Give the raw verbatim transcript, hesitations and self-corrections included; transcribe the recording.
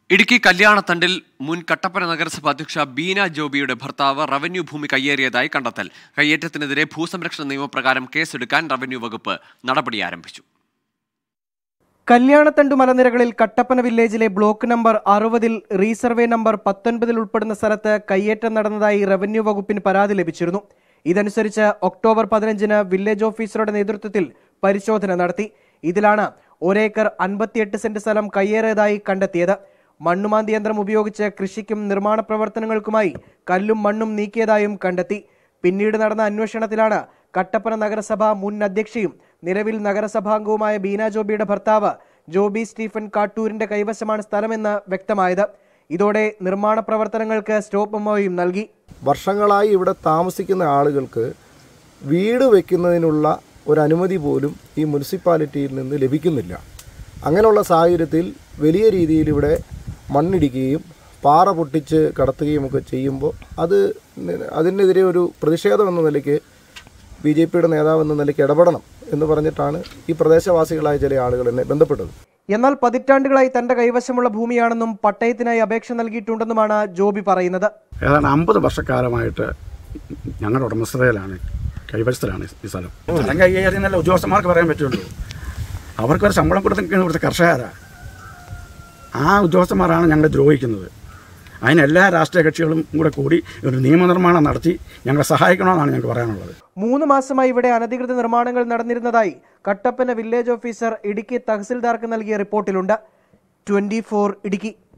ഇടുക്കി കല്യാണത്തണ്ടിൽ മുൻ കട്ടപ്പന നഗരസഭ അധ്യക്ഷ ബീന ജോബിയുടെ ഭർത്താവ് റവന്യൂ ഭൂമി കയ്യേറിയതായി കണ്ടെത്തൽ. കയ്യേറ്റത്തിനെതിരെ ഭൂസംരക്ഷണ നിയമപ്രകാരം കേസെടുക്കാൻ റവന്യൂ വകുപ്പ് നടപടി ആരംഭിച്ചു. കല്യാണത്തണ്ടു മലനിരകളിൽ കട്ടപ്പന വില്ലേജിലെ ബ്ലോക്ക് നമ്പർ അറുപതിൽ റീസർവേ നമ്പർ പത്തൊൻപതിൽ ഉൾപ്പെടുന്ന സ്ഥലത്ത് കയ്യേറ്റം നടന്നതായി റവന്യൂ വകുപ്പിന് പരാതി ലഭിച്ചിരുന്നു. ഇതനുസരിച്ച് ഒക്ടോബർ പതിനഞ്ചിന് വില്ലേജ് ഓഫീസറുടെ നേതൃത്വത്തിൽ പരിശോധന നടത്തി. ഇതിലാണ് ഒരേക്കർ അൻപത്തിയെട്ട് സെന്റ് സ്ഥലം കയ്യേറിയതായി കണ്ടെത്തിയത്. മണ്ണുമാന്തി യന്ത്രം ഉപയോഗിച്ച് കൃഷിക്കും നിർമ്മാണ പ്രവർത്തനങ്ങൾക്കുമായി കല്ലും മണ്ണും നീക്കിയതായും കണ്ടെത്തി. പിന്നീട് നടന്ന അന്വേഷണത്തിലാണ് കട്ടപ്പന നഗരസഭ മുൻ അധ്യക്ഷയും നിലവിൽ നഗരസഭാംഗവുമായ ബീന ജോബിയുടെ ഭർത്താവ് ജോബി സ്റ്റീഫൻ കാട്ടൂരിന്റെ കൈവശമാണ് സ്ഥലമെന്ന് വ്യക്തമായത്. ഇതോടെ നിർമ്മാണ പ്രവർത്തനങ്ങൾക്ക് സ്റ്റോപ്പ് മെമ്മോയും നൽകി. വർഷങ്ങളായി ഇവിടെ താമസിക്കുന്ന ആളുകൾക്ക് വീട് വയ്ക്കുന്നതിനുള്ള ഒരു അനുമതി പോലും ഈ മുനിസിപ്പാലിറ്റിയിൽ നിന്ന് ലഭിക്കുന്നില്ല. അങ്ങനെയുള്ള സാഹചര്യത്തിൽ വലിയ രീതിയിൽ ഇവിടെ മണ്ണിടിക്കുകയും പാറ പൊട്ടിച്ച് കടത്തുകയും ഒക്കെ ചെയ്യുമ്പോൾ അത് അതിനെതിരെ ഒരു പ്രതിഷേധം എന്ന നിലയ്ക്ക് ബി ജെ പിയുടെ നേതാവ് എന്ന നിലയ്ക്ക് ഇടപെടണം എന്ന് പറഞ്ഞിട്ടാണ് ഈ പ്രദേശവാസികളായ ചില ആളുകൾ എന്നെ ബന്ധപ്പെട്ടത്. എന്നാൽ പതിറ്റാണ്ടുകളായി തന്റെ കൈവശമുള്ള ഭൂമിയാണെന്നും പട്ടയത്തിനായി അപേക്ഷ നൽകിയിട്ടുണ്ടെന്നുമാണ് ജോബി പറയുന്നത്. ഏതാണ്ട് അമ്പത് വർഷക്കാലമായിട്ട് ഞങ്ങളുടെ ഉടമസ്ഥതയിലാണ്, കൈവശത്തിലാണ് ഈ സ്ഥലം. സ്ഥലം കൈകാര്യം നല്ല ഉദ്യോഗസ്ഥന്മാർക്ക് പറയാൻ പറ്റുള്ളൂ. അവർക്കൊരു ശമ്പളം കൊടുത്തിരിക്കുന്ന ഇവിടുത്തെ കർഷകരാണ്. ആ ഉദ്യോഗസ്ഥന്മാരാണ് ഞങ്ങളെ ദ്രോഹിക്കുന്നത്. അതിന് എല്ലാ രാഷ്ട്രീയ കക്ഷികളും കൂടെ കൂടി ഒരു നിയമനിർമ്മാണം നടത്തി ഞങ്ങളെ സഹായിക്കണമെന്നാണ് ഞങ്ങൾക്ക് പറയാനുള്ളത്. മൂന്ന് മാസമായി ഇവിടെ അനധികൃത നിർമ്മാണങ്ങൾ നടന്നിരുന്നതായി കട്ടപ്പന വില്ലേജ് ഓഫീസർ ഇടുക്കി തഹസിൽദാർക്ക് നൽകിയ റിപ്പോർട്ടിലുണ്ട്. Twenty four Idukki.